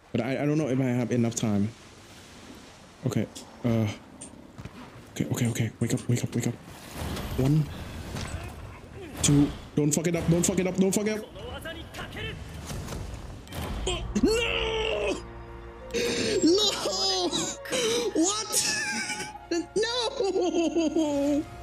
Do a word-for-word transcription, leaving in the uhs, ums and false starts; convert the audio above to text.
But I, I don't know if I have enough time. Okay. Uh. Okay, okay, okay. Wake up, wake up, wake up. One. Two. Don't fuck it up, don't fuck it up, don't fuck it up. Oh, no! No! What? No!